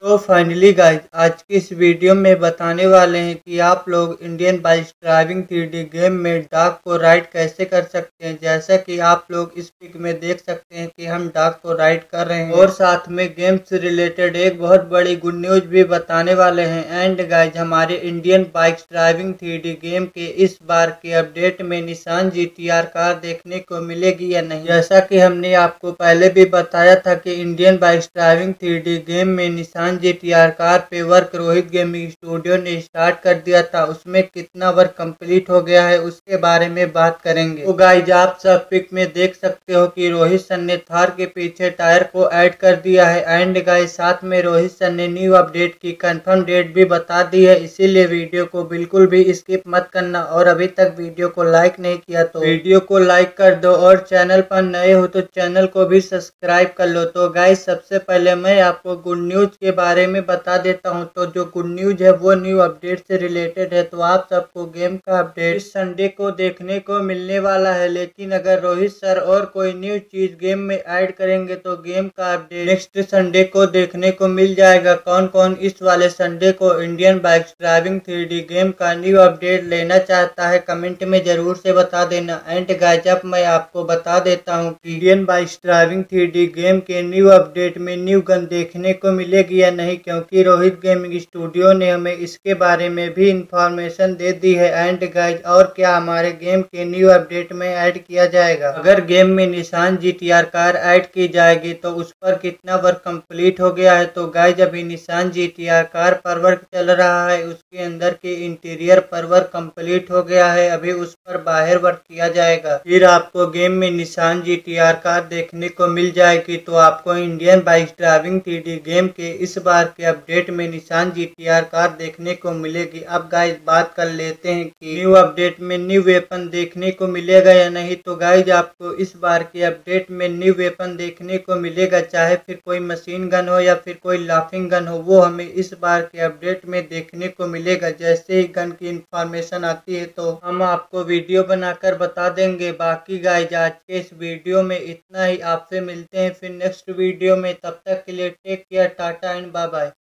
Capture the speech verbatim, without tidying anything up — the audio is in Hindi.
तो फाइनली गाइज आज की इस वीडियो में बताने वाले हैं कि आप लोग Indian bike driving three D game में डाक को राइड कैसे कर सकते हैं। जैसा कि आप लोग इस पिक में देख सकते हैं कि हम डाक को राइड कर रहे हैं और साथ में गेम से रिलेटेड एक बहुत बड़ी गुड न्यूज भी बताने वाले हैं। एंड गाइज हमारे Indian bike driving three D game के इस बार के अपडेट में Nissan G T R car देखने को मिलेगी या नहीं। जैसा कि हमने आपको पहले भी बताया था कि Indian bike driving three D game में Nissan G T R car पे वर्क रोहित गेमिंग स्टूडियो ने स्टार्ट कर दिया था, उसमें कितना वर्क कंप्लीट हो गया है उसके बारे में बात करेंगे। तो गाइज आप सब पिक में देख सकते हो कि रोहित सर ने थार के पीछे टायर को ऐड कर दिया है। एंड गाइज साथ में रोहित सर ने न्यू अपडेट की कंफर्म डेट भी बता दी है, इसीलिए वीडियो को बिल्कुल भी स्किप मत करना। और अभी तक वीडियो को लाइक नहीं किया तो वीडियो को लाइक कर दो और चैनल पर नए हो तो चैनल को भी सब्सक्राइब कर लो। तो गाइज सबसे पहले मैं आपको गुड न्यूज के बारे में बता देता हूं। तो जो गुड न्यूज है वो न्यू अपडेट से रिलेटेड है। तो आप सबको गेम का अपडेट इस संडे को देखने को मिलने वाला है, लेकिन अगर रोहित सर और कोई न्यू चीज गेम में ऐड करेंगे तो गेम का अपडेट नेक्स्ट संडे को देखने को मिल जाएगा। कौन कौन इस वाले संडे को Indian bike driving three D game का न्यू अपडेट लेना चाहता है कमेंट में जरूर से बता देना। एंड गाइज अब मैं आपको बता देता हूँ Indian bike driving three D game के न्यू अपडेट में न्यू गन देखने को मिलेगी या नहीं, क्योंकि रोहित गेमिंग स्टूडियो ने हमें इसके बारे में भी इंफॉर्मेशन दे दी है। एंड गाइज और क्या हमारे गेम के न्यू अपडेट में ऐड किया जाएगा। अगर गेम में Nissan G T R car add की जाएगी तो उस पर कितना वर्क कंप्लीट हो गया है। तो गाइज अभी Nissan G T R car पर वर्क चल रहा है, उसके अंदर के इंटीरियर पर वर्क कंप्लीट हो गया है, अभी उस पर बाहर वर्क किया जाएगा। फिर आपको गेम में Nissan G T R car देखने को मिल जाएगी। तो आपको Indian bike driving three D game के इस बार के अपडेट में Nissan G T R car देखने को मिलेगी। अब गाइज बात कर लेते हैं कि न्यू अपडेट में न्यू वेपन देखने को मिलेगा या नहीं। तो गाइज आपको इस बार के अपडेट में न्यू वेपन देखने को मिलेगा, चाहे फिर कोई मशीन गन हो या फिर कोई लाफिंग गन हो, वो हमें इस बार के अपडेट में देखने को मिलेगा। जैसे ही गन की इंफॉर्मेशन आती है तो हम आपको वीडियो बनाकर बता देंगे। बाकी गाइज आज के इस वीडियो में इतना ही, आपसे मिलते हैं फिर नेक्स्ट वीडियो में। तब तक के लिए take care, tata and bye bye.